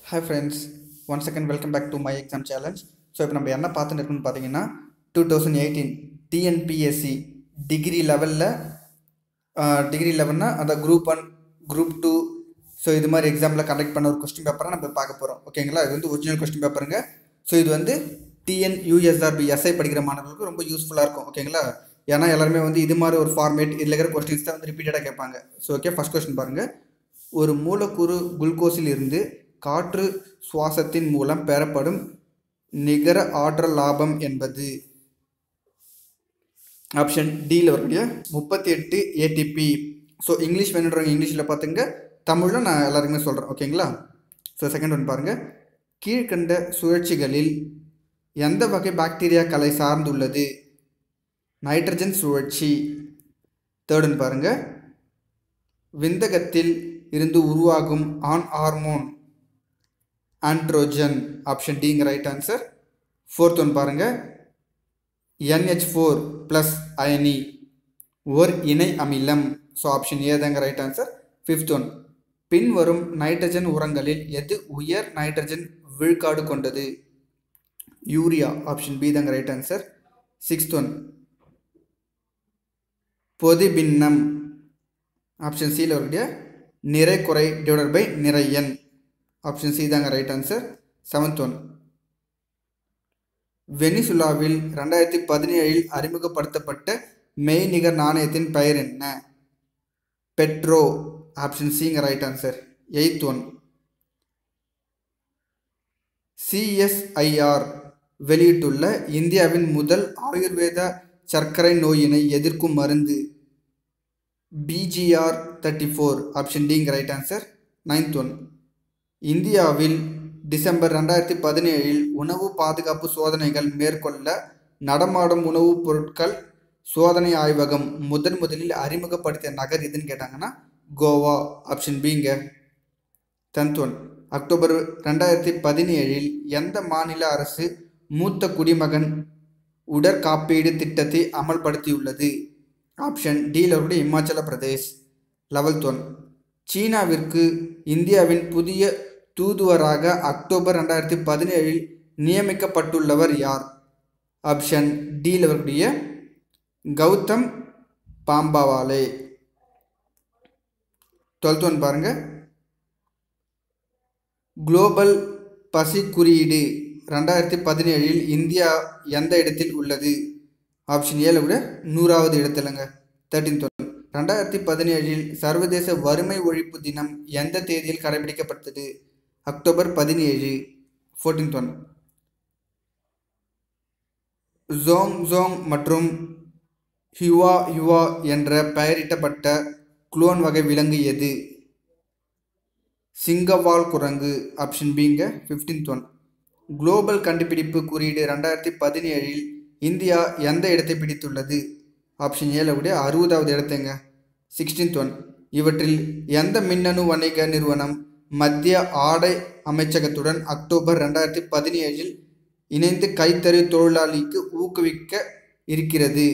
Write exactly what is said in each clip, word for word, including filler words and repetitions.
Hi friends, once again welcome back to my exam challenge. So இப்போ நம்ம என்ன பார்த்துட்டு இருக்கோம்னு பார்த்தீங்கன்னா two thousand eighteen TNPSC degree லெவலில் டிகிரி லெவல்னா அந்த group one group two so இது மாதிரி எக்ஸாமில் கண்டக்ட் பண்ண ஒரு கொஸ்டின் பேப்பரை நம்ம பார்க்க போகிறோம். ஓகேங்களா, இது வந்து ஒரிஜினல் கொஸ்டின் பேப்பருங்க. ஸோ இது வந்து டிஎன் யூஎஸ்ஆர்பி எஸ்ஐ படிக்கிற மாணவர்களுக்கு ரொம்ப யூஸ்ஃபுல்லாக இருக்கும். ஓகேங்களா, ஏன்னா எல்லாருமே வந்து இது மாதிரி ஒரு ஃபார்மேட் இதில் இருக்கிற கொஸ்டின்ஸ் தான் வந்து ரிப்பீட்டடாக கேட்பாங்க. ஸோ ஓகே, ஃபஸ்ட் கொஸ்டின் பாருங்கள். ஒரு மூலக்கூறு குளுக்கோஸில் இருந்து காற்று சுவாசத்தின் மூலம் பெறப்படும் நிகர ஆற்றல் லாபம் என்பது ஆப்ஷன் டியில் வரக்கூடிய முப்பத்தி எட்டு ஏடிபி. ஸோ இங்கிலீஷ் வேணுன்றவங்க இங்கிலீஷில் பார்த்துங்க, தமிழில் நான் எல்லாருக்குமே சொல்கிறேன். ஓகேங்களா, ஸோ செகண்ட் ஒன் பாருங்கள். கீழ்கண்ட சுழற்சிகளில் எந்த வகை பாக்டீரியாக்களை சார்ந்துள்ளது? நைட்ரஜன் சுழற்சி. தேர்ட் ஒன் பாருங்கள். விந்தகத்தில் இருந்து உருவாகும் ஆண் ஹார்மோன் ஆண்ட்ரோஜன். ஆப்ஷன் டிங்க ரைட் ஆன்சர். ஃபோர்த் ஒன் பாருங்கள். என்ஹெச் ஃபோர் ப்ளஸ் அயனி ஓர் இணை அமிலம். ஸோ ஆப்ஷன் ஏ தாங்க ரைட் ஆன்சர். Fifth one. பின்வரும் நைட்ரஜன் உரங்களில் எது உயர் நைட்ரஜன் விழுக்காடு கொண்டது? யூரியா. ஆப்ஷன் பி தாங்க ரைட் ஆன்சர். Sixth one. பொதிபின்னம். ஆப்ஷன் சியில் வரக்கூடிய நிறை குறை டிவைடட் பை நிறையன். ஆப்ஷன் சி தாங்க ரைட் ஆன்சர். Seventh one. வெனிசுலாவில் ரெண்டாயிரத்தி பதினேழில் அறிமுகப்படுத்தப்பட்ட மெய்நிகர் நாணயத்தின் பெயர் என்ன? பெட்ரோ. ஆப்ஷன் சிங்க right answer. Eighth one. CSIR வெளியிட்டுள்ள இந்தியாவின் முதல் ஆயுர்வேத சர்க்கரை நோயினை எதிர்க்கும் மருந்து? BGR thirty four. ஆப்ஷன் டிங்க ரைட் ஆன்சர். Ninth one. இந்தியாவில் டிசம்பர் ரெண்டாயிரத்தி பதினேழில் உணவு பாதுகாப்பு சோதனைகள் மேற்கொள்ள நடமாடும் உணவுப் பொருட்கள் சோதனை ஆய்வகம் முதன் முதலில் அறிமுகப்படுத்திய நகர் எதுன்னு கேட்டாங்கன்னா கோவா. ஆப்ஷன் பிங்க. Tenth one. அக்டோபர் ரெண்டாயிரத்தி பதினேழில் எந்த மாநில அரசு மூத்த குடிமகன் உடற்காப்பீடு திட்டத்தை அமல்படுத்தியுள்ளது? ஆப்ஷன் டியில் இருக்கக்கூடிய இமாச்சல பிரதேஷ். Eleventh one. சீனாவிற்கு இந்தியாவின் புதிய தூதுவராக அக்டோபர் ரெண்டாயிரத்தி பதினேழில் நியமிக்கப்பட்டுள்ளவர் யார்? ஆப்ஷன் டியில் இருக்கக்கூடிய கௌதம் பாம்பாவாலே. டுவெல்த் ஒன் பாருங்க. குளோபல் பசி குறியீடு ரெண்டாயிரத்தி பதினேழில் இந்தியா எந்த இடத்தில் உள்ளது? ஆப்ஷன் ஏல கூட நூறாவது இடத்துலங்க. Thirteenth one. ரெண்டாயிரத்தி பதினேழில் சர்வதேச வறுமை ஒழிப்பு தினம் எந்த தேதியில் கடைபிடிக்கப்பட்டது? அக்டோபர் பதினேழு. Fourteenth one. ஜோங் ஜோங் மற்றும் ஹுவா ஹுவா என்ற பெயரிட்டப்பட்ட குளோன் வகை விலங்கு எது? சிங்கவால் குரங்கு. ஆப்ஷன் பிங்க. Fifteenth one. குளோபல் கண்டுபிடிப்பு குறியீடு ரெண்டாயிரத்தி பதினேழில் இந்தியா எந்த இடத்தை பிடித்துள்ளது? ஆப்ஷன் ஏல கூட அறுபதாவது இடத்தைங்க. Sixteenth one. இவற்றில் எந்த மின்னணு வணிக நிறுவனம் மத்திய ஆடை அமைச்சகத்துடன் அக்டோபர் ரெண்டாயிரத்தி பதினேழில் இணைந்து கைத்தறி தொழிலாளிக்கு ஊக்குவிக்க இருக்கிறது?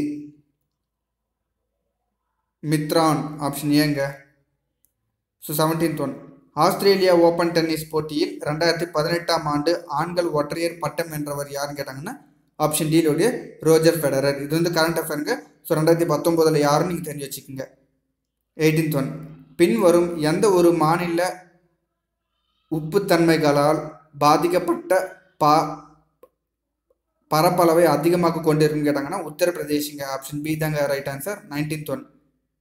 மித்ரான். ஆப்ஷன் ஏங்க. So seventeenth one. Australia open tennis போட்டியில் ரெண்டாயிரத்தி பதினெட்டாம் ஆண்டு ஆண்கள் ஒற்றையர் பட்டம் வென்றவர் யாருன்னு கேட்டாங்கன்னா ஆப்ஷன் டியிலுடைய ரோஜர் ஃபெடரர். இது வந்து கரண்ட் அஃபேருங்க. ஸோ ரெண்டாயிரத்தி பத்தொம்போதில் யாருன்னு நீங்கள் தெரிஞ்சு வச்சுக்கோங்க. Eighteenth one. பின்வரும் எந்த ஒரு மாநில உப்புத்தன்மைகளால் பாதிக்கப்பட்ட பா பரப்பளவை அதிகமாக கொண்டிருக்குன்னு கேட்டாங்கன்னா உத்தரப்பிரதேசிங்க. ஆப்ஷன் பி தாங்க ரைட் ஆன்சர். Nineteenth one.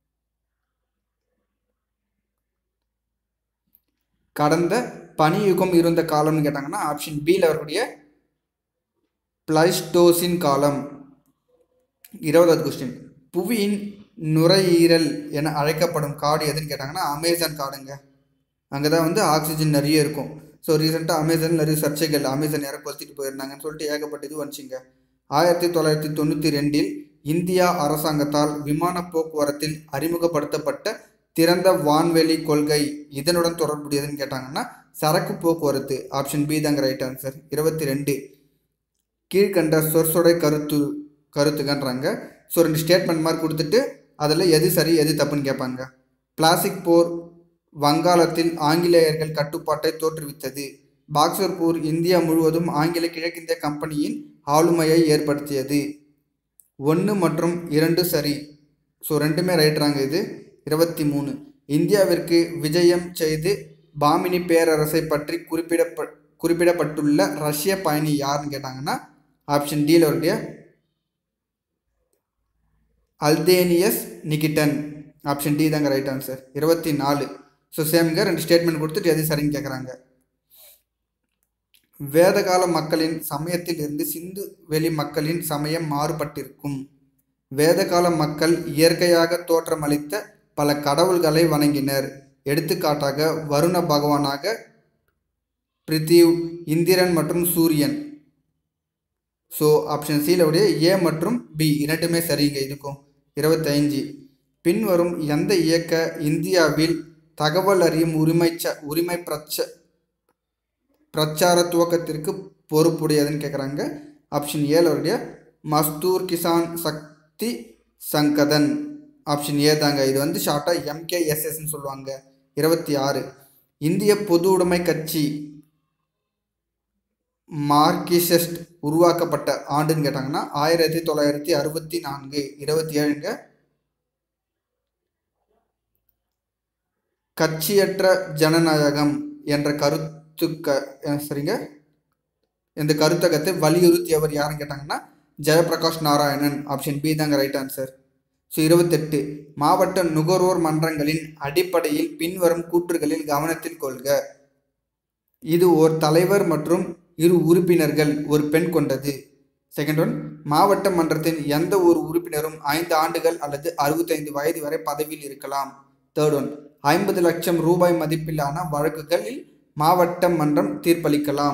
கடந்த பனியுகம் இருந்த காலம்னு கேட்டாங்கன்னா ஆப்ஷன் பியில் வரக்கூடிய பிளைஸ்டோசின் காலம். இருபதாவது கொஸ்டின். புவியின் நுரையீரல் என அழைக்கப்படும் காடு எதுன்னு கேட்டாங்கன்னா அமேசான் காடுங்க. அங்கே தான் வந்து ஆக்சிஜன் நிறைய இருக்கும். ஸோ ரீசெண்டாக அமேசான் நிறைய சர்ச்சைகள், அமேசான் யாரை கொளுத்திட்டு போயிருந்தாங்கன்னு சொல்லிட்டு ஏகப்பட்டது வந்துச்சுங்க. ஆயிரத்தி தொள்ளாயிரத்தி தொண்ணூற்றி ரெண்டில் இந்தியா அரசாங்கத்தால் விமான போக்குவரத்தில் அறிமுகப்படுத்தப்பட்ட திறந்த வான்வெளி கொள்கை இதனுடன் தொடர்புடையதுன்னு கேட்டாங்கன்னா சரக்கு போக்குவரத்து. ஆப்ஷன் பி தாங்க ரைட் ஆன்சர். இருபத்தி ரெண்டு. கீழ்கண்ட சொற்சொடை கருத்து கருத்துக்கன்றாங்க. ஸோ ரெண்டு ஸ்டேட்மெண்ட் மாதிரி கொடுத்துட்டு அதில் எது சரி எது தப்புன்னு கேட்பாங்க. பிளாஸ்டிக் போர் வங்காளத்தில் ஆங்கிலேயர்கள் கட்டுப்பாட்டை தோற்றுவித்தது. பாக்சர்பூர் இந்தியா முழுவதும் ஆங்கில கிழக்கிந்திய கம்பெனியின் ஆளுமையை ஏற்படுத்தியது. ஒன்று மற்றும் இரண்டு சரி. ஸோ ரெண்டுமே ரைட்ராங்க. இது இருபத்தி மூணு. இந்தியாவிற்கு விஜயம் செய்து பாமினி பேரரசை பற்றி குறிப்பிடப்ப குறிப்பிடப்பட்டுள்ள ரஷ்ய பயணி யாருன்னு கேட்டாங்கன்னா ஆப்ஷன் டியில் அவருடைய அல்தேனியஸ் நிகிட்டன். ஆப்ஷன் டி தாங்க ரைட் ஆன்சர். இருபத்தி நாலு. ஸோ சேம்ங்க, ரெண்டு ஸ்டேட்மெண்ட் கொடுத்துட்டு எது சரின்னு கேட்குறாங்க. வேதகால மக்களின் சமயத்தில் இருந்து சிந்து வெளி மக்களின் சமயம் மாறுபட்டிருக்கும். வேதகால மக்கள் இயற்கையாக தோற்றமளித்த பல கடவுள்களை வணங்கினர். எடுத்துக்காட்டாக வருண பகவானாக பிரித்திவ், இந்திரன் மற்றும் சூரியன். ஸோ ஆப்ஷன் சியில் உடைய ஏ மற்றும் பி இரண்டுமே சரிங்க இதுக்கும். இருபத்தைந்து. பின்வரும் எந்த இயக்க இந்தியாவில் தகவல் அறியும் உரிமை ச உரிமை பிரச்ச பிரச்சார துவக்கத்திற்கு பொறுப்புடையதுன்னு கேட்குறாங்க. ஆப்ஷன் ஏழுடைய மஸ்தூர் கிசான் சக்தி சங்கதன். ஆப்ஷன் ஏ தாங்க. இது வந்து ஷார்ட்டாக எம்கேஎஸ்எஸ்ன்னு சொல்லுவாங்க. இருபத்தி ஆறு. இந்திய பொது உடைமை கட்சி மார்க்சிஸ்ட் உருவாக்கப்பட்ட ஆண்டுன்னு கேட்டாங்கன்னா ஆயிரத்தி தொள்ளாயிரத்தி அறுபத்தி நான்கு. இருபத்தி ஏழுங்க. கட்சியற்ற ஜனநாயகம் என்ற கருத்துக்க சரிங்க இந்த கருத்தகத்தை வலியுறுத்தியவர் யாருன்னு கேட்டாங்கன்னா ஜெயபிரகாஷ் நாராயணன். ஆப்ஷன் பி தாங்க ரைட் ஆன்சர். ஸோ இருபத்தெட்டு. மாவட்ட நுகர்வோர் மன்றங்களின் அடிப்படையில் பின்வரும் கூற்றுகளில் கவனத்தில் கொள்க. இது ஓர் தலைவர் மற்றும் இரு உறுப்பினர்கள் ஒரு பெண் கொண்டது. செகண்ட் ஒன், மாவட்ட மன்றத்தின் எந்த ஒரு உறுப்பினரும் ஐந்து ஆண்டுகள் அல்லது அறுபத்தைந்து வயது வரை பதவியில் இருக்கலாம். தேர்ட் ஒன், ஐம்பது லட்சம் ரூபாய் மதிப்பிலான வழக்குகளில் மாவட்ட மன்றம் தீர்ப்பளிக்கலாம்.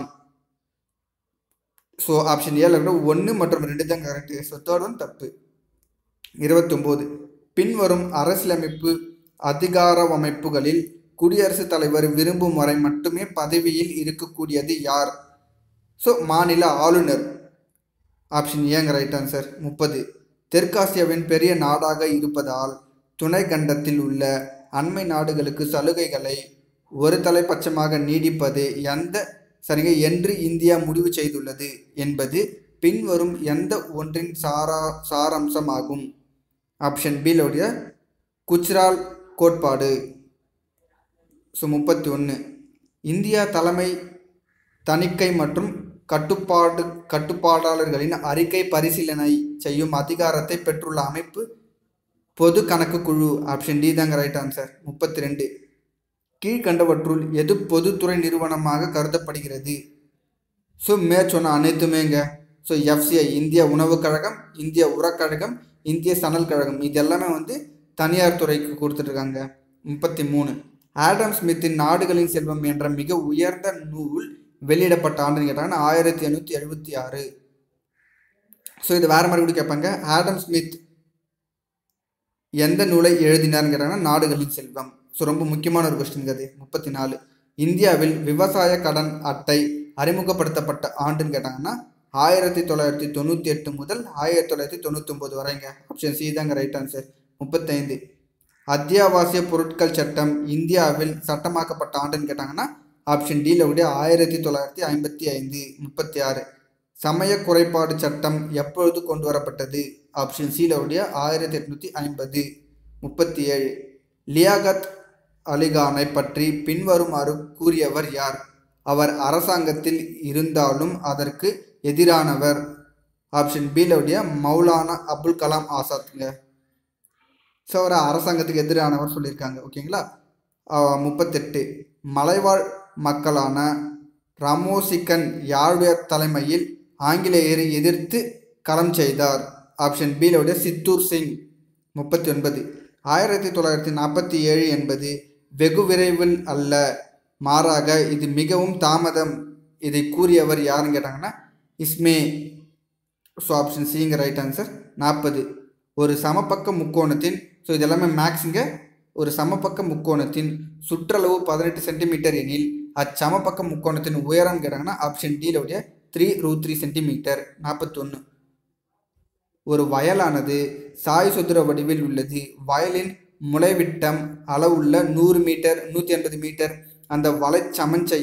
ஸோ ஆப்ஷன் ஏழு ஒன்று மற்றும் ரெண்டு தான் கரெக்டு. ஸோ தேர்ட் ஒன் தப்பு. இருபத்தொம்போது. பின்வரும் அரசியலமைப்பு அதிகார அமைப்புகளில் குடியரசுத் தலைவர் விரும்பும் வரை மட்டுமே பதவியில் இருக்கக்கூடியது யார்? ஸோ மாநில ஆளுநர். ஆப்ஷன் ஏங்க ரைட் ஆன்சர். முப்பது. தெற்காசியாவின் பெரிய நாடாக இருப்பதால் துணை கண்டத்தில் உள்ள அண்மை நாடுகளுக்கு சலுகைகளை ஒரு தலைப்பட்சமாக நீடிப்பது எந்த சரிங்க என்று இந்தியா முடிவு செய்துள்ளது என்பது பின்வரும் எந்த ஒன்றின் சாரா சாராம்சமாகும்? ஆப்ஷன் பியிலுடைய குச்ரால் கோட்பாடு. ஸோ முப்பத்தி ஒன்று. இந்தியா தலைமை தணிக்கை மற்றும் கட்டுப்பாடு கட்டுப்பாட்டாளர்களின் அறிக்கை பரிசீலனை செய்யும் அதிகாரத்தை பெற்றுள்ள அமைப்பு பொது கணக்கு குழு. ஆப்ஷன் டி தாங்க ரைட் ஆன்சர். முப்பத்தி ரெண்டு. கீழ்கண்டவற்றுள் எது பொதுத்துறை நிறுவனமாக கருதப்படுகிறது? ஸோ மேற் சொன்ன அனைத்துமேங்க. ஸோ எஃப்சிஐ இந்திய உணவுக் கழகம், இந்திய உரக்கழகம், இந்திய சணல் கழகம் இது எல்லாமே வந்து தனியார் துறைக்கு கொடுத்துட்ருக்காங்க. முப்பத்தி மூணு. ஆடம் ஸ்மித்தின் நாடுகளின் செல்வம் என்ற மிக உயர்ந்த நூல் வெளியிடப்பட்ட ஆண்டுன்னு கேட்டாங்கன்னா ஆயிரத்தி எண்ணூற்றி எழுபத்தி ஆறு. ஸோ இது வேறு மாதிரி கூட கேட்பாங்க. ஆடம் ஸ்மித் எந்த நூலை எழுதினார்னு கேட்டாங்கன்னா நாடுகளின் செல்வம். ஸோ ரொம்ப முக்கியமான ஒரு கொஸ்டின் அது. முப்பத்தி நாலு. இந்தியாவில் விவசாய கடன் அட்டை அறிமுகப்படுத்தப்பட்ட ஆண்டுன்னு கேட்டாங்கன்னா ஆயிரத்தி தொள்ளாயிரத்தி தொண்ணூற்றி எட்டு முதல் ஆயிரத்தி தொள்ளாயிரத்தி தொண்ணூற்றி ஒம்பது வரைங்க. ஆப்ஷன் சி தாங்க ரைட் ஆன்சர். முப்பத்தைந்து. அத்தியாவசிய பொருட்கள் சட்டம் இந்தியாவில் சட்டமாக்கப்பட்ட ஆண்டுன்னு கேட்டாங்கன்னா ஆப்ஷன் டியில் உடைய ஆயிரத்தி தொள்ளாயிரத்தி ஐம்பத்தி ஐந்து. முப்பத்தி ஆறு. சமய குறைபாடு சட்டம் எப்பொழுது கொண்டு வரப்பட்டது? ஆப்ஷன் சியில் உடைய ஆயிரத்தி எட்நூற்றி ஐம்பது. முப்பத்தி ஏழு. லியாகத் அலிகானை பற்றி பின்வருமாறு கூறியவர் யார்? அவர் அரசாங்கத்தில் இருந்தாலும் அதற்கு எதிரானவர். ஆப்ஷன் பியில் உடைய மௌலானா அபுல் கலாம் ஆசாத்ங்க. ஸோ அவர் அரசாங்கத்துக்கு எதிரானவர் சொல்லியிருக்காங்க. ஓகேங்களா. முப்பத்தெட்டு. மலைவாழ் மக்களான ராமோசிகன் யாருடைய தலைமையில் ஆங்கிலேயரை எதிர்த்து களம் செய்தார்? ஆப்ஷன் பியில் உடைய சித்தூர் சிங். முப்பத்தி ஒன்பது. ஆயிரத்தி தொள்ளாயிரத்தி நாற்பத்தி ஏழு என்பது வெகு விரைவில் அல்ல, மாறாக இது மிகவும் தாமதம். இதை கூறியவர் யாருன்னு கேட்டாங்கன்னா இஸ்மே. ஸோ ஆப்ஷன் சிங்க ரைட் ஆன்சர். நாற்பது. ஒரு சமபக்க முக்கோணத்தின் ஸோ இது எல்லாமே மேக்ஸுங்க. ஒரு சமபக்க முக்கோணத்தின் சுற்றளவு பதினெட்டு சென்டிமீட்டர் எனில் அச்சமபக்க முக்கோணத்தின் உயரம் கேட்டாங்கன்னா ஆப்ஷன் டியில் உடைய த்ரீ ரூ த்ரீ சென்டிமீட்டர். நாற்பத்தொன்று. ஒரு வயலானது சாய் சுத்திர வடிவில் உள்ளது. வயலின் முளைவிட்டம் அளவுள்ள நூறு மீட்டர் நூற்றி ஐம்பது மீட்டர் அந்த வலை சமன் செய்ய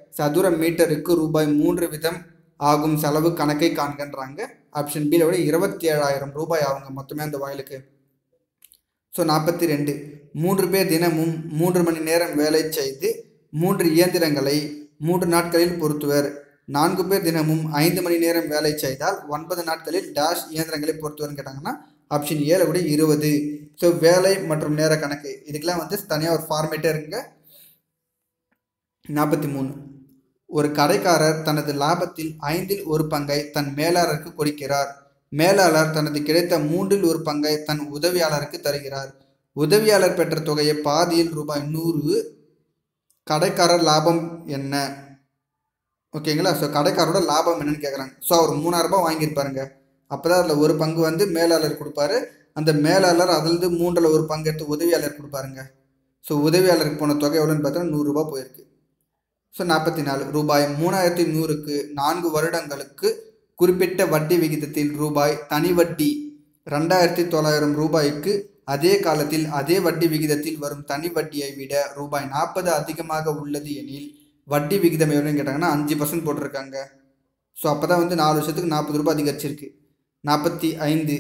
சதுர மீட்டருக்கு ரூபாய் மூன்று வீதம் ஆகும் செலவு கணக்கை காண்கின்றாங்க. ஆப்ஷன் பியில் விட இருபத்தி ஏழாயிரம் ரூபாய் ஆகுங்க மொத்தமே அந்த வயலுக்கு. ஸோ நாற்பத்தி ரெண்டு மூன்று பேர் தினமும் மூன்று மணி நேரம் வேலை செய்து மூன்று இயந்திரங்களை மூன்று நாட்களில் பொருத்துவர். நான்கு பேர் தினமும் ஐந்து மணி நேரம் வேலை செய்தால் ஒன்பது நாட்களில் டேஷ் இயந்திரங்களை பொருத்துவர்னு கேட்டாங்கன்னா ஆப்ஷன் ஏழை விட இருபது. ஸோ வேலை மற்றும் நேர கணக்கு இதுக்கெல்லாம் வந்து தனியாக ஒரு ஃபார்மேட்டே இருக்குங்க. நாற்பத்தி மூணு ஒரு கடைக்காரர் தனது லாபத்தில் ஐந்தில் ஒரு பங்கை தன் மேலாளருக்கு கொடுக்கிறார். மேலாளர் தனது கிடைத்த மூன்றில் ஒரு பங்கை தன் உதவியாளருக்கு தருகிறார். உதவியாளர் பெற்ற தொகையை பாதியில் ரூபாய் நூறு. கடைக்காரர் லாபம் என்ன? ஓகேங்களா? ஸோ கடைக்காரோட லாபம் என்னன்னு கேட்குறாங்க. ஸோ அவர் மூணாயிரம் ரூபாய் வாங்கியிருப்பாருங்க. அப்போ தான் அதில் ஒரு பங்கு வந்து மேலாளர் கொடுப்பாரு. அந்த மேலாளர் அதிலிருந்து மூன்றில் ஒரு பங்கு எடுத்து உதவியாளர் கொடுப்பாருங்க. ஸோ உதவியாளருக்கு போன தொகை எவ்வளோன்னு பார்த்தோன்னா நூறுரூபா போயிருக்கு. ஸோ நாற்பத்தி நாலு ரூபாய் மூணாயிரத்தி நூறுக்கு நான்கு வருடங்களுக்கு குறிப்பிட்ட வட்டி விகிதத்தில் ரூபாய் தனி வட்டி ரெண்டாயிரத்தி தொள்ளாயிரம் ரூபாய்க்கு அதே காலத்தில் அதே வட்டி விகிதத்தில் வரும் தனி வட்டியை விட ரூபாய் நாற்பது அதிகமாக உள்ளது எனில் வட்டி விகிதம் எவ்வளோன்னு கேட்டாங்கன்னா அஞ்சு பர்சன்ட் போட்டிருக்காங்க. ஸோ அப்போ தான் வந்து நாலு வருஷத்துக்கு நாற்பது ரூபாய் அதிகரிச்சிருக்கு. நாற்பத்தி ஐந்து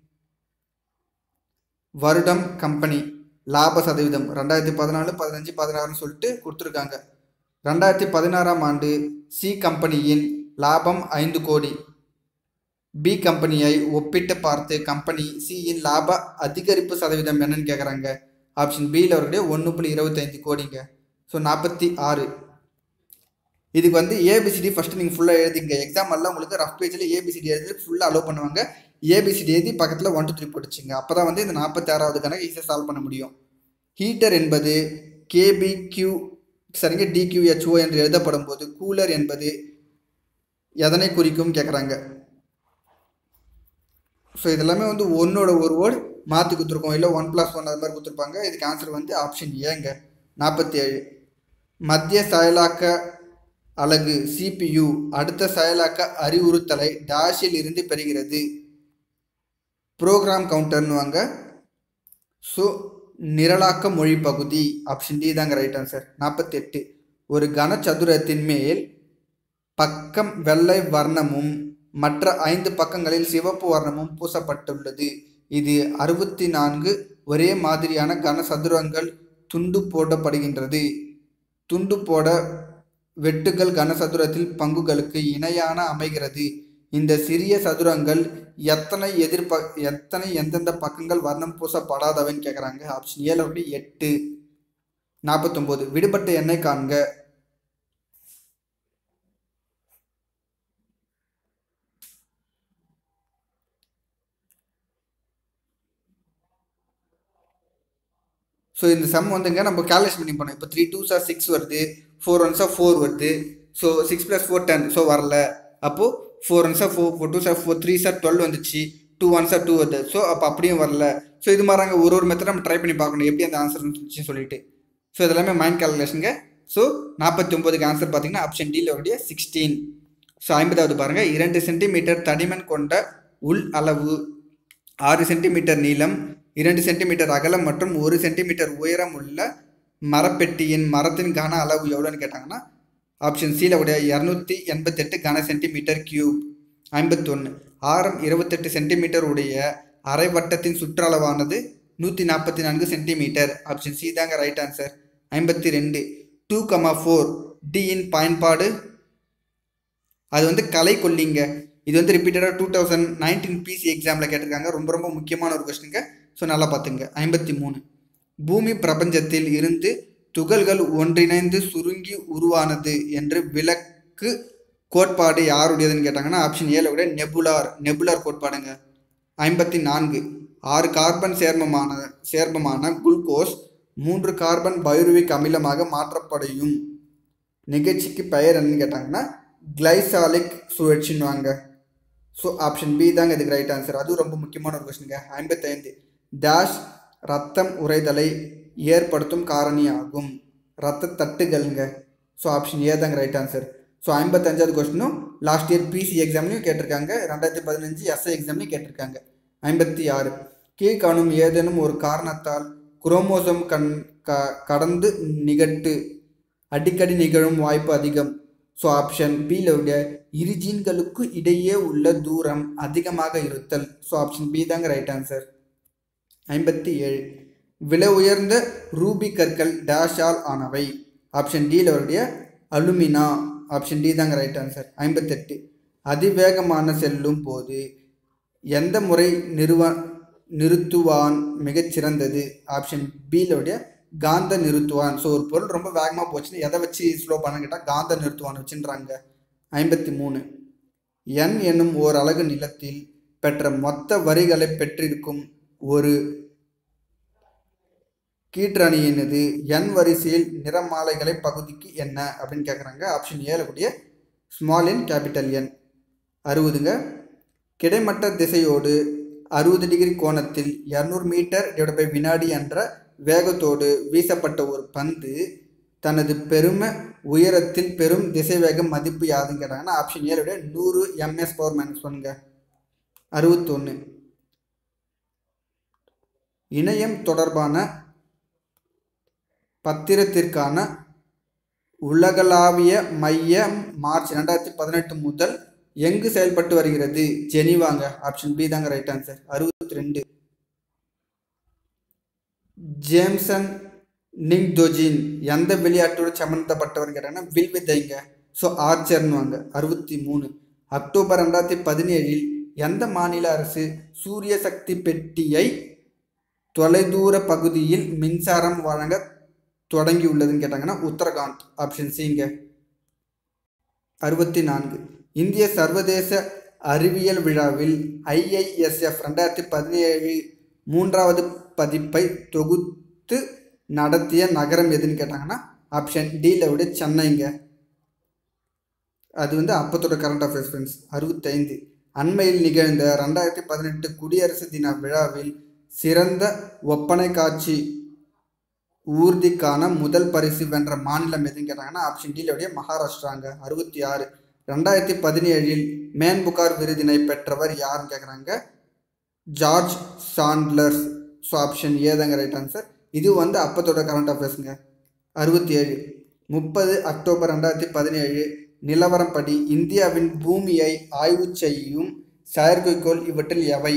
வருடம் கம்பெனி லாப சதவீதம் ரெண்டாயிரத்தி பதினாலு பதினஞ்சு பதினாறுன்னு சொல்லிட்டு கொடுத்துருக்காங்க. ரெண்டாயிரத்தி பதினாறாம் ஆண்டு சி கம்பெனியின் லாபம் ஐந்து கோடி. பி கம்பெனியை ஒப்பிட்டு பார்த்து கம்பெனி சியின் லாப அதிகரிப்பு சதவீதம் என்னன்னு கேட்குறாங்க. ஆப்ஷன் பியில் அவருடைய ஒன்று புள்ளி இருபத்தைந்து கோடிங்க. ஸோ நாற்பத்தி ஆறு இதுக்கு வந்து ஏபிசிடி ஃபஸ்ட்டு நீங்கள் ஃபுல்லாக எழுதிங்க. எக்ஸாம் எல்லாம் உங்களுக்கு ரஃப் பேஜில் ஏபிசிடி எழுதி ஃபுல்லாக அலோவ் பண்ணுவாங்க. ஏபிசிடி எழுதி பக்கத்தில் ஒன் டூ த்ரீ போட்டுச்சுங்க. அப்போ தான் வந்து இந்த நாற்பத்தி ஆறாவது கணக்கு ஈஸியாக சால்வ் பண்ண முடியும். ஹீட்டர் என்பது கேபிக்யூ சரிங்க டிக்யூஹெச்ஓ என்று எழுதப்படும் போது கூலர் என்பது எதனை குறிக்கும் கேட்குறாங்க. ஸோ இதெல்லாமே வந்து ஒன்னோட ஒரு வேர்டு மாற்றி கொடுத்துருக்கோம். இல்லை ஒன் ப்ளஸ் ஒன் அது மாதிரி கொடுத்துருப்பாங்க. இதுக்கு ஆன்சர் வந்து ஆப்ஷன் ஏங்க. நாற்பத்தி ஏழு மத்திய செயலாக்க அலகு சிபியு அடுத்த செயலாக்க அறிவுறுத்தலை டேஷில் இருந்து பெறுகிறது. ப்ரோக்ராம் கவுண்டர்னுவாங்க. ஸோ நிரலாக்க மொழி பகுதி ஆப்ஷன் டி தாங்க ரைட் ஆன்சர். நாற்பத்தி எட்டு ஒரு கனசதுரத்தின் மேல் பக்கம் வெள்ளை வர்ணமும் மற்ற ஐந்து பக்கங்களில் சிவப்பு வர்ணமும் பூசப்பட்டுள்ளது. இது அறுபத்தி நான்கு ஒரே மாதிரியான கனசதுரங்கள் துண்டு போடப்படுகின்றது. துண்டு போட வெட்டுகள் கனசதுரத்தில் பங்குகளுக்கு இணையான அமைகிறது. இந்த சிறிய சதுரங்கள் எத்தனை எதிர்ப எத்தனை எந்தெந்த பக்கங்கள் வர்ணம் பூசப்படாதவன்னு கேட்குறாங்க. ஆப்ஷன் ஏழு அப்படி எட்டு. நாற்பத்தொம்போது விடுபட்ட எண்ணை காண்க. ஸோ இந்த சம் வந்துங்க நம்ம கேல்குலேஷன் பண்ணி பண்ணோம். இப்போ த்ரீ டூ சார் சிக்ஸ் வருது, ஃபோர் ஒன் சார் ஃபோர் வருது. So six plus four ten. So வரல. அப்போது four one sir four four two sir four three sir twelve வந்துச்சு. டூ ஒன் சார் டூ வருது. ஸோ அப்போ அப்படியும் வரல. ஸோ இது மாதிரிங்க ஒரு ஒரு மெத்தட் நம்ம ட்ரை பண்ணி பார்க்கணும் எப்படி அந்த ஆன்சர் இருந்துச்சுன்னு சொல்லிட்டு. ஸோ இதெல்லாமே மைண்ட் கேல்குலேஷனுங்க. ஸோ நாற்பத்தி ஒம்பதுக்கு ஆன்சர் பார்த்தீங்கன்னா ஆப்ஷன் டியில் உடைய சிக்ஸ்டீன். ஸோ ஐம்பதாவது பாருங்கள். இரண்டு சென்டிமீட்டர் தடிமன் கொண்ட உள் அளவு ஆறு சென்டிமீட்டர் நீளம் இரண்டு சென்டிமீட்டர் அகலம் மற்றும் ஒரு சென்டிமீட்டர் உயரம் உள்ள மரப்பெட்டியின் மரத்தின் கன அளவு எவ்வளோன்னு கேட்டாங்கன்னா ஆப்ஷன் சியில் உடைய இரநூத்தி எண்பத்தெட்டு கன சென்டிமீட்டர் கியூப். ஐம்பத்தொன்று ஆரம் இருபத்தெட்டு சென்டிமீட்டர் உடைய அரை வட்டத்தின் சுற்றளவானது நூற்றி நாற்பத்தி நான்கு சென்டிமீட்டர். ஆப்ஷன் சி தாங்க ரைட் ஆன்சர். ஐம்பத்தி ரெண்டு டூ கமா ஃபோர் டியின் பயன்பாடு அது வந்து கலை கொல்லிங்க. இது வந்து ரிப்பீட்டடாக டூ தௌசண்ட் நைன்டீன் பிசி எக்ஸாமில் கேட்டிருக்காங்க. ரொம்ப ரொம்ப முக்கியமான ஒரு கொஸ்டினுங்க. ஸோ நல்லா பார்த்துங்க. ஐம்பத்தி மூணு பூமி பிரபஞ்சத்தில் இருந்து துகள்கள் ஒன்றிணைந்து சுருங்கி உருவானது என்று விளக்கு கோட்பாடு யாருடையதுன்னு கேட்டாங்கன்னா ஆப்ஷன் ஏழு விட நெபுலார் நெபுலார் கோட்பாடுங்க. ஐம்பத்தி நான்கு ஆறு கார்பன் சேர்மமான சேர்மமான குளுக்கோஸ் மூன்று கார்பன் பைருவிக் அமிலமாக மாற்றப்படையும் நிகழ்ச்சிக்கு பெயர் என்னன்னு கேட்டாங்கன்னா கிளைசாலிக் சுழற்சின்னுவாங்க. ஸோ ஆப்ஷன் பி தாங்க இதுக்கு ரைட் ஆன்சர். அதுவும் ரொம்ப முக்கியமான ஒரு கொஸ்டினுங்க. ஐம்பத்தைந்து டேஷ் ரத்தம் உறைதலை ஏற்படுத்தும் காரணி ஆகும். ரத்த தட்டுகள்ங்க. ஸோ ஆப்ஷன் ஏ தாங்க ரைட் ஆன்சர். ஸோ ஐம்பத்தஞ்சாவது கொஸ்டினும் லாஸ்ட் இயர் பிசி எக்ஸாம்லையும் கேட்டிருக்காங்க. ரெண்டாயிரத்தி பதினஞ்சு எஸ்ஐ எக்ஸாம்லையும் கேட்டிருக்காங்க. ஐம்பத்தி ஆறு கீழ்காணும் ஏதேனும் ஒரு காரணத்தால் குரோமோசோம் கண் க கடந்து நிகழ்த்து அடிக்கடி நிகழும் வாய்ப்பு அதிகம். ஸோ ஆப்ஷன் பியில் இரு ஜீன்களுக்கு இடையே உள்ள தூரம் அதிகமாக இருத்தல். ஸோ ஆப்ஷன் பி தாங்க ரைட் ஆன்சர். ஐம்பத்தி ஏழு விலை உயர்ந்த ரூபி கற்கள் டேஷால் ஆனவை. ஆப்ஷன் டியில் அவருடைய அலுமினா. ஆப்ஷன் டி தாங்க ரைட் ஆன்சர். ஐம்பத்தெட்டு அதிவேகமான செல்லும் போது எந்த முறை நிறுவ நிறுத்துவான் மிகச்சிறந்தது. ஆப்ஷன் பியிலுடைய காந்த நிறுத்துவான். ஸோ ஒரு பொருள் ரொம்ப வேகமாக போச்சுன்னு எதை வச்சு ஸ்லோ பண்ண கேட்டால் காந்த நிறுத்துவான் வச்சுன்றாங்க. ஐம்பத்தி மூணு என் என்னும் ஓர் அலகு நிலத்தில் பெற்ற மொத்த வரிகளை பெற்றிருக்கும் ஒரு கீற்றணியினது என் வரிசையில் நிறமாலைகளை பகுதிக்கு என்ன அப்படின்னு கேட்குறாங்க. ஆப்ஷன் ஏழு கூடிய ஸ்மால் என் கேபிட்டல் என். அறுபதுங்க கிடைமட்ட திசையோடு அறுபது டிகிரி கோணத்தில் இரநூறு மீட்டர் டிவைட் பை வினாடி என்ற வேகத்தோடு வீசப்பட்ட ஒரு பந்து தனது பெரும உயரத்தில் பெரும் திசைவேக மதிப்பு யாதுன்னு கேட்டாங்கன்னா ஆப்ஷன் ஏழுடைய நூறு எம்எஸ் பவர் மைனஸ் ஒன்னுங்க. அறுபத்தொன்று இணையம் தொடர்பான பத்திரத்திற்கான உலகளாவிய மையம் மார்ச் ரெண்டாயிரத்தி பதினெட்டு முதல் எங்கு செயல்பட்டு வருகிறது. ஜெனீவாங்க. ஆப்ஷன் பி தாங்க ரைட் ஆன்சர். அறுபத்தி ரெண்டு ஜேம்சன் நிங்தோஜின் எந்த விளையாட்டோடு சம்பந்தப்பட்டவர் கேட்டாங்கன்னா வில் வித்தைங்க. ஸோ ஆர்ச்சர்னு வாங்க. அறுபத்தி மூணு அக்டோபர் ரெண்டாயிரத்தி பதினேழில் எந்த மாநில அரசு சூரிய சக்தி பெட்டியை தொலைதூர பகுதியில் மின்சாரம் வழங்க தொடங்கியுள்ளதுன்னு கேட்டாங்கன்னா உத்தரகாண்ட். ஆப்ஷன் சிங்க. அறுபத்தி நான்கு இந்திய சர்வதேச அறிவியல் விழாவில் ஐஐஎஸ்எஃப் ரெண்டாயிரத்தி பதினேழு மூன்றாவது பதிப்பை தொகுத்து நடத்திய நகரம் எதுன்னு கேட்டாங்கன்னா ஆப்ஷன் டியில் விட சென்னைங்க. அது வந்து அப்பத்தோட கரண்ட் அஃபேர்ஸ் ஃப்ரெண்ட்ஸ். அறுபத்தைந்து அண்மையில் நிகழ்ந்த ரெண்டாயிரத்தி பதினெட்டு குடியரசு தின விழாவில் சிறந்த ஒப்பனை காட்சி ஊர்திக்கான முதல் பரிசு வென்ற மாநிலம் எதுன்னு கேட்டாங்கன்னா ஆப்ஷன் டியில் விட மகாராஷ்டிராங்க. அறுபத்தி ஆறு ரெண்டாயிரத்தி பதினேழில் மேன் புகார் விருதினை பெற்றவர் யாருன்னு கேட்குறாங்க George Saunders. So option A தாங்க ரைட் ஆன்சர். இது வந்து அப்பத்தோட கரண்ட் அஃபேர்ஸுங்க. அறுபத்தி ஏழு முப்பது அக்டோபர் ரெண்டாயிரத்தி பதினேழு நிலவரம் படி இந்தியாவின் பூமியை ஆய்வு செய்யும் செயற்கைக்கோள் இவற்றில் எவை.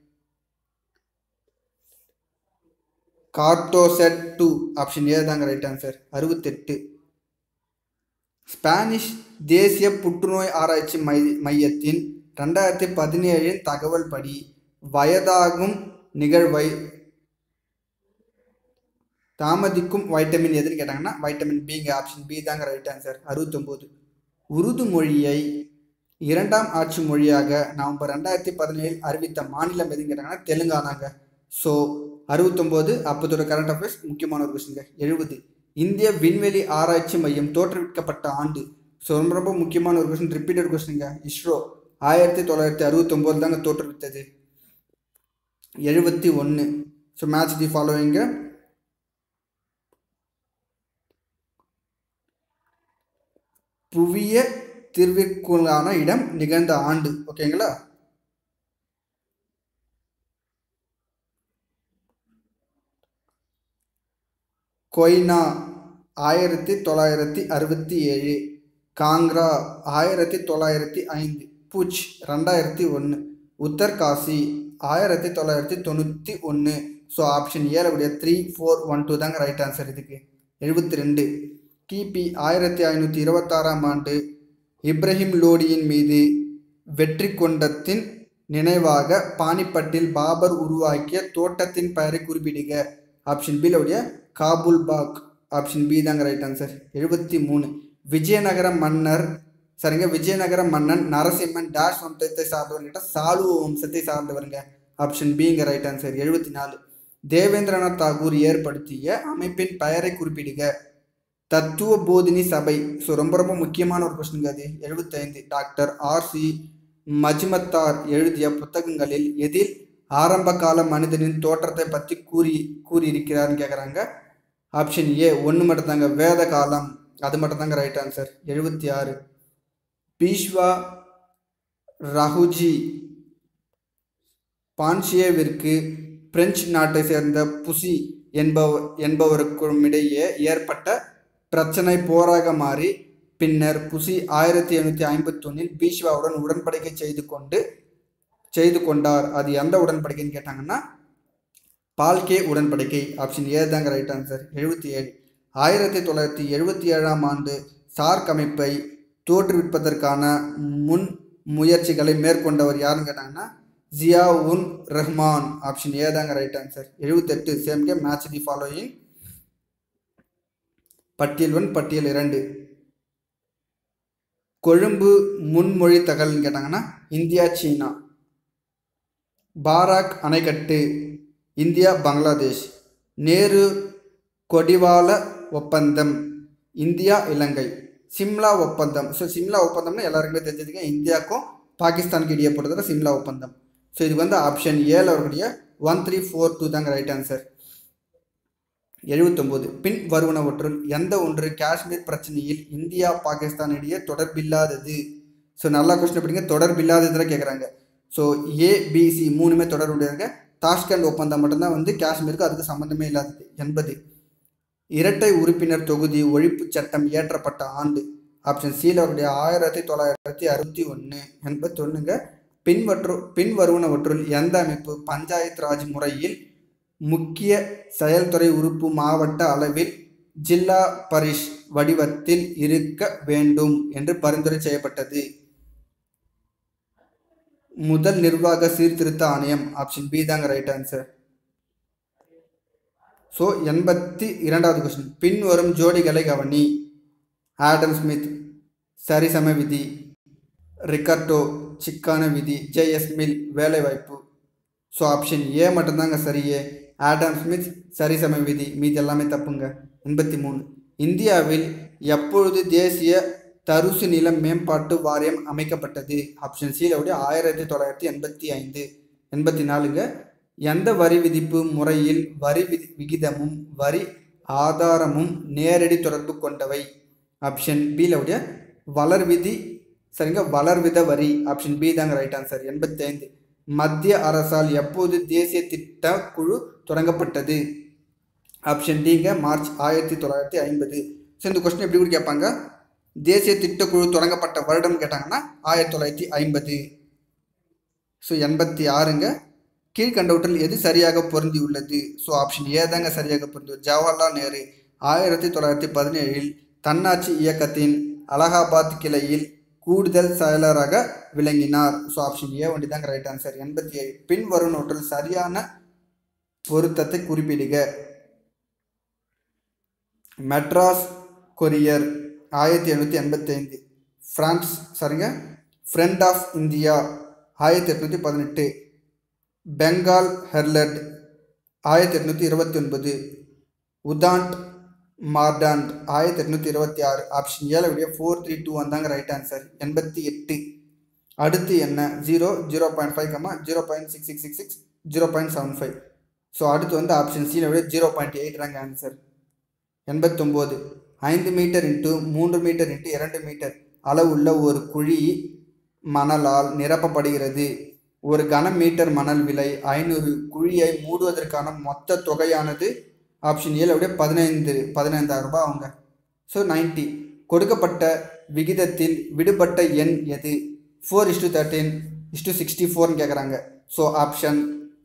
கார்டோசெட் டூ. ஆப்ஷன் ஏ தாங்க ரைட் ஆன்சர். அறுபத்தெட்டு ஸ்பானிஷ் தேசிய புற்றுநோய் ஆராய்ச்சி மை மையத்தின் ரெண்டாயிரத்தி பதினேழின் தகவல் படி வயதாகும் நிகழ்வை தாமதிக்கும் வைட்டமின் எதுன்னு கேட்டாங்கன்னா வைட்டமின் பிங்க. ஆப்ஷன் பி தாங்க ரைட் ஆன்சர். அறுபத்தொம்போது உருது மொழியை இரண்டாம் ஆட்சி மொழியாக நவம்பர் ரெண்டாயிரத்தி பதினேழில் அறிவித்த மாநிலம் எதுன்னு கேட்டாங்கன்னா தெலுங்கானாங்க. ஸோ அறுபத்தொம்போது அப்போதோட கரண்ட் அஃபேர்ஸ் முக்கியமான ஒரு கொஸ்டின்ங்க. எழுபது இந்திய விண்வெளி ஆராய்ச்சி மையம் தோற்றுவிக்கப்பட்ட ஆண்டு. ஸோ ரொம்ப ரொம்ப முக்கியமான ஒரு கொஸ்டின், ரிப்பீட்டட் கொஸ்டின்ங்க. இஸ்ரோ ஆயிரத்தி தொள்ளாயிரத்தி அறுபத்தொம்போது தாங்க தோற்றுவித்தது. எழுபத்தி ஒன்று ஸோ மேட்ச் தி ஃபாலோவிங்க. புவிய தீர்விற்குள்ளான இடம் நிகழ்ந்த ஆண்டு. ஓகேங்களா. கொய்னா ஆயிரத்தி தொள்ளாயிரத்தி அறுபத்தி ஏழு, காங்க்ரா ஆயிரத்தி தொள்ளாயிரத்தி ஐந்து, புச் ரெண்டாயிரத்தி ஒன்று, உத்தர்காசி ஆயிரத்தி தொள்ளாயிரத்தி தொண்ணூற்றி ஒன்று. ஸோ ஆப்ஷன் ஏழுடைய த்ரீ ஃபோர் ஒன் டூ தாங்க ரைட் ஆன்சர் இதுக்கு. எழுபத்தி ரெண்டு கிபி ஆயிரத்தி ஐநூற்றி இருபத்தாறாம் ஆண்டு இப்ராஹிம் லோடியின் மீது வெற்றி கொண்டத்தின் நினைவாக பானிப்பட்டில் பாபர் உருவாக்கிய தோட்டத்தின் பெயரை குறிப்பிடுக. ஆப்ஷன் பிலோடைய காபூல் பாக். ஆப்ஷன் பி தாங்க ரைட் ஆன்சர். எழுபத்தி மூணு விஜயநகர மன்னர் சரிங்க விஜயநகர மன்னன் நரசிம்மன் டேஷ் வம்சத்தை சார்ந்தவர்கிட்ட சாளுவ வம்சத்தை சார்ந்தவருங்க. ஆப்ஷன் பிங்க ரைட் ஆன்சர். எழுபத்தி நாலு தேவேந்திரநாத் தாகூர் ஏற்படுத்திய அமைப்பின் பெயரை குறிப்பிடுக. தத்துவ போதினி சபை. ஸோ ரொம்ப ரொம்ப முக்கியமான ஒரு கொஸ்டின் அது. எழுபத்தைந்து டாக்டர் ஆர் சி மஜ்மத்தார் எழுதிய புத்தகங்களில் எதில் ஆரம்ப கால மனிதனின் தோற்றத்தை பற்றி கூறி கூறியிருக்கிறார்னு கேட்குறாங்க. ஆப்ஷன் ஏ ஒன்று மட்டும் தாங்க, வேத காலம். அது மட்டும் தாங்க ரைட் ஆன்சர். எழுபத்தி ஆறு பீஷ்வா ரகுஜி பான்ஷியேவிற்கு பிரெஞ்சு நாட்டை சேர்ந்த புசி என்பவர் என்பவருக்கும் இடையே ஏற்பட்ட பிரச்சனை போராக மாறி பின்னர் புசி ஆயிரத்தி எழுநூற்றி ஐம்பத்தி ஒன்றில் பீஷ்வாவுடன் உடன்படிக்கை செய்து கொண்டு செய்து கொண்டார். அது எந்த உடன்படிக்கைன்னு கேட்டாங்கன்னா பால்கே உடன்படிக்கை. ஆப்ஷன் ஏ தாங்க ரைட் ஆன்சர். எழுபத்தி ஏழு ஆயிரத்தி தொள்ளாயிரத்தி எழுபத்தி ஏழாம் ஆண்டு சார்க் அமைப்பை தோற்றுவிப்பதற்கான முன் முயற்சிகளை மேற்கொண்டவர் யாருன்னு கேட்டாங்கன்னா ஜியா உன் ரஹ்மான். ஆப்ஷன் ஏ தாங்க ரைட் ஆன்சர். எழுபத்தெட்டு சேம்கே மேட்ச் தி ஃபாலோயிங். பட்டியல் ஒன் பட்டியல் இரண்டு. கொழும்பு முன்மொழி தகவல்னு கேட்டாங்கன்னா இந்தியா சீனா. பாராக் அணைக்கட்டு இந்தியா பங்களாதேஷ். நேரு கொடிவால ஒப்பந்தம் இந்தியா இலங்கை. சிம்லா ஒப்பந்தம். ஸோ சிம்லா ஒப்பந்தம்னா எல்லாருக்குமே தெரிஞ்சதுங்க, இந்தியாவுக்கும் பாகிஸ்தானுக்கு இடையே போடுறதுல சிம்லா ஒப்பந்தம். ஸோ இதுக்கு வந்து ஆப்ஷன் ஏல வரக்கூடிய ஒன் த்ரீ ஃபோர் டூ தாங்க ரைட் ஆன்சர். எழுபத்தொம்போது பின் வருவனவற்றுள் எந்த ஒன்று காஷ்மீர் பிரச்சனையில் இந்தியா பாகிஸ்தான் இடையே தொடர்பில்லாதது? ஸோ நல்லா கொஸ்டின் எப்படிங்க தொடர்பில்லாததுல கேட்குறாங்க. ஸோ ஏபிசி மூணுமே தொடர்புடையங்க. தாஷ்கண்ட் ஒப்பந்தம் மட்டும்தான் வந்து காஷ்மீருக்கு அதுக்கு சம்மந்தமே இல்லாதது. எண்பது இரட்டை உறுப்பினர் தொகுதி ஒழிப்பு சட்டம் இயற்றப்பட்ட ஆண்டு. ஆப்ஷன் சியில் அவருடைய ஆயிரத்தி தொள்ளாயிரத்தி அறுபத்தி ஒன்று. எண்பத்தி ஒன்றுங்க. பின்வற்று பின்வருவனவற்றுள் எந்த அமைப்பு பஞ்சாயத்து ராஜ் முறையில் முக்கிய செயல்துறை உறுப்பு மாவட்ட அளவில் ஜில்லா பரிஷ் வடிவத்தில் இருக்க வேண்டும் என்று பரிந்துரை செய்யப்பட்டது? முதல் நிர்வாக சீர்திருத்த ஆணையம். ஆப்ஷன் பி தாங்க ரைட் ஆன்சர். ஸோ எண்பத்தி இரண்டாவது கொஸ்டின் பின்வரும் ஜோடிகளை கவனி. ஆடம் ஸ்மித் சரிசம விதி, ரிகர்டோ சிக்கான விதி, ஜேஎஸ் மில் வேலைவாய்ப்பு. ஸோ ஆப்ஷன் ஏ மட்டும்தாங்க சரியே. ஆடம் ஸ்மித் சரிசம விதி, மீது எல்லாமே தப்புங்க. எண்பத்தி மூணு இந்தியாவில் எப்பொழுது தேசிய தருசு நில மேம்பாட்டு வாரியம் அமைக்கப்பட்டது? ஆப்ஷன் சியில் உடைய ஆயிரத்தி தொள்ளாயிரத்தி எண்பத்தி ஐந்து. எண்பத்தி நாலுங்க எந்த வரி விதிப்பு முறையில் வரி விதி விகிதமும் வரி ஆதாரமும் நேரடி தொடர்பு கொண்டவை? ஆப்ஷன் பியில் உடைய வளர் விதி சரிங்க வளர்வித வரி. ஆப்ஷன் பி தாங்க ரைட் ஆன்சர். எண்பத்தி ஐந்து மத்திய அரசால் எப்போது தேசிய திட்ட குழு தொடங்கப்பட்டது? ஆப்ஷன் டிங்க மார்ச் ஆயிரத்தி தொள்ளாயிரத்தி ஐம்பது. ஸோ இந்த கொஸ்டின் எப்படி கூட கேட்பாங்க, தேசிய திட்டக்குழு தொடங்கப்பட்ட வருடம் கேட்டாங்கன்னா ஆயிரத்தி தொள்ளாயிரத்தி ஐம்பது. ஸோ எண்பத்தி ஆறுங்க கீழ்கண்டவற்றில் எது சரியாக பொருந்தி உள்ளது? ஸோ ஆப்ஷன் ஏ தாங்க சரியாக பொருந்தி. ஜவஹர்லால் நேரு ஆயிரத்தி தொள்ளாயிரத்தி பதினேழில் தன்னாட்சி இயக்கத்தின் அலகாபாத் கிளையில் கூடுதல் செயலராக விளங்கினார். ஸோ ஆப்ஷன் ஏ ஒண்டி தாங்க ரைட் ஆன்சர். எண்பத்தி ஏழு பின் வருவனவற்றில் சரியான பொருத்தத்தை குறிப்பிடுக. மெட்ராஸ் கொரியர் ஆயிரத்தி எழுநூற்றி எண்பத்தி ஐந்து. பிரான்ஸ் சரிங்க ஃப்ரெண்ட் ஆஃப் இந்தியா ஆயிரத்தி எட்நூற்றி பதினெட்டு. பெங்கால் ஹெர்லட் ஆயிரத்தி எட்நூற்றி இருபத்தி ஒன்பது. உதாண்ட் மார்டாண்ட் ஆயிரத்தி எட்நூற்றி இருபத்தி ஆறு. ஆப்ஷன் ஏழு விட ஃபோர் த்ரீ டூ வந்தாங்க ரைட் ஆன்சர். எண்பத்தி எட்டு அடுத்து என்ன zero zero point five comma zero point six six six six zero point seven five. So அடுத்து வந்து ஆப்ஷன் சியில் விட ஜீரோ பாயிண்ட் எயிட் தாங்க ஆன்சர். எண்பத்தொம்போது ஐந்து மீட்டர் இன்ட்டு மூன்று மீட்டர் இன்ட்டு இரண்டு மீட்டர் அளவுள்ள ஒரு குழி மணலால் நிரப்பப்படுகிறது. ஒரு கன மீட்டர் மணல் விலை ஐநூறு. குழியை மூடுவதற்கான மொத்த தொகையானது ஆப்ஷன் ஏழு விட பதினைந்து பதினைந்தாயிரம் ரூபாய் அவங்க. ஸோ நைன்டி கொடுக்கப்பட்ட விகிதத்தில் விடுபட்ட எண் எது? Four is thirteen is sixty ஃபோர்னு கேட்குறாங்க. ஸோ ஆப்ஷன்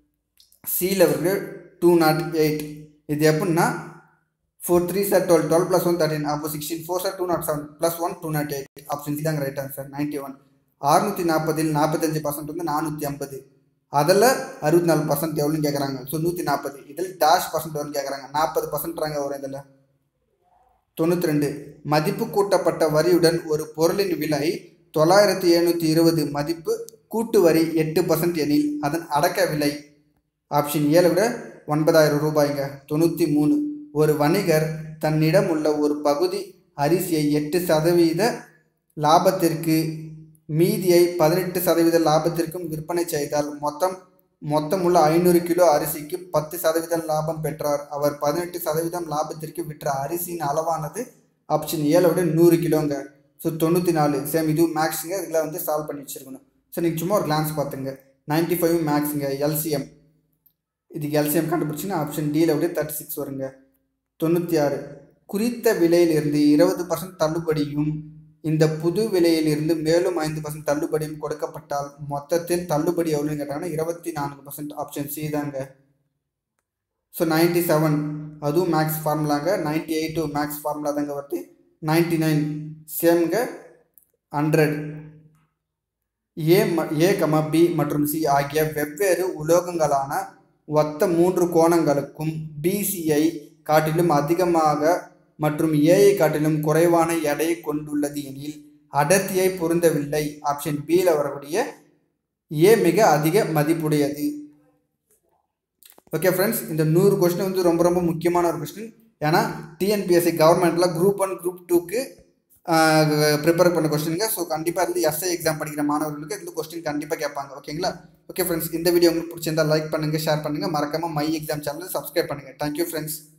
சியில் வந்து டூ நாட் எயிட். இது எப்படின்னா four three sir twelve twelve plus one thirteen அப்போ sixteen four sir two nought seven plus one two nought eight. Option C தாங்க right answer. Ninety one அறுநூற்றி நாற்பதில் நாற்பத்தஞ்சு பர்சன்ட் வந்து நானூற்றி ஐம்பது. அதில் அறுபத்தி நாலு பர்சன்ட் எவ்வளோன்னு கேட்குறாங்க. ஸோ நூற்றி நாற்பது. இதில் டேஷ் பர்சன்ட் வரும்னு கேட்குறாங்க. நாற்பது பர்சன்ட்றாங்க வரும் இதில். தொண்ணூற்றி ரெண்டு மதிப்பு கூட்டப்பட்ட வரியுடன் ஒரு பொருளின் விலை தொள்ளாயிரத்தி எழுநூற்றி இருபது மதிப்பு கூட்டு வரி எட்டு பர்சன்ட் எனில் அதன் அடக்க விலை ஆப்ஷன் ஏழை விட ஒன்பதாயிரம் ரூபாய்ங்க. தொண்ணூற்றி மூணு ஒரு வணிகர் தன்னிடம் உள்ள ஒரு பகுதி அரிசியை எட்டு சதவீத லாபத்திற்கு மீதியை பதினெட்டு சதவீத லாபத்திற்கும் விற்பனை செய்தால் மொத்தம் மொத்தம் உள்ள ஐநூறு கிலோ அரிசிக்கு பத்து சதவீதம் லாபம் பெற்றார். அவர் பதினெட்டு சதவீதம் லாபத்திற்கு விற்ற அரிசியின் அளவானது ஆப்ஷன் ஏழோட நூறு கிலோங்க. ஸோ தொண்ணூற்றி நாலு சேம் இது மேக்ஸுங்க. இதில் வந்து சால்வ் பண்ணி வச்சுருக்கணும். ஸோ நீங்கள் சும்மா ஒரு கிளான்ஸ் பார்த்துங்க. நைன்ட்டி ஃபைவ் மேக்ஸுங்க. எல்சிஎம் இதுக்கு எல்சிஎம் கண்டுபிடிச்சிங்கன்னா ஆப்ஷன் டியில் விட தேர்ட்டி சிக்ஸ் வருங்க. தொண்ணூற்றி ஆறு குறித்த விலையிலிருந்து இருபது பர்சன்ட் தள்ளுபடியும் இந்த புது விலையிலிருந்து மேலும் ஐந்து பர்சன்ட் தள்ளுபடியும் கொடுக்கப்பட்டால் மொத்தத்தில் தள்ளுபடி எவ்வளோன்னு கேட்டாங்கன்னா இருபத்தி நான்கு பர்சன்ட் ஆப்ஷன் சி தாங்க. ஸோ நைன்டி செவன் அதுவும் மேக்ஸ் ஃபார்முலாங்க. நைன்டி எயிட்டு மேக்ஸ் ஃபார்முலா தாங்க வருது. நைன்டி நைன் சேம்ங்க. Hundred A A comma B மற்றும் சி ஆகிய வெவ்வேறு உலோகங்களான ஒத்த மூன்று கோணங்களுக்கும் பிசியை காட்டிலும் அதிகமாக மற்றும் ஏஐ காட்டிலும் குறைவான எடையை கொண்டுள்ளது எனில் அடர்த்தியை பொருந்தவில்லை. ஆப்ஷன் பியில் வரக்கூடிய ஏ மிக அதிக மதிப்புடையது. ஓகே ஃப்ரெண்ட்ஸ், இந்த நூறு கொஸ்டின் வந்து ரொம்ப ரொம்ப முக்கியமான ஒரு கொஸ்டின். ஏன்னா டிஎன்பிஎஸ்சி கவர்மெண்ட்டில் குரூப் ஒன் குரூப் டூக்கு ப்ரிப்பேர் பண்ண கொஸ்டினுங்க. ஸோ கண்டிப்பாக இருந்து எஸ்ஐ எக்ஸாம் படிக்கிற மாணவர்களுக்கு இந்த கொஸ்டின் கண்டிப்பாக கேட்பாங்க. ஓகேங்களா? ஓகே ஃப்ரெண்ட்ஸ், இந்த வீடியோ உங்களுக்கு பிடிச்சிருந்தா லைக் பண்ணுங்கள், ஷேர் பண்ணுங்கள், மறக்காமல் மை எக்ஸாம் சேனல் சப்ஸ்கிரைப் பண்ணுங்கள். Thank you friends.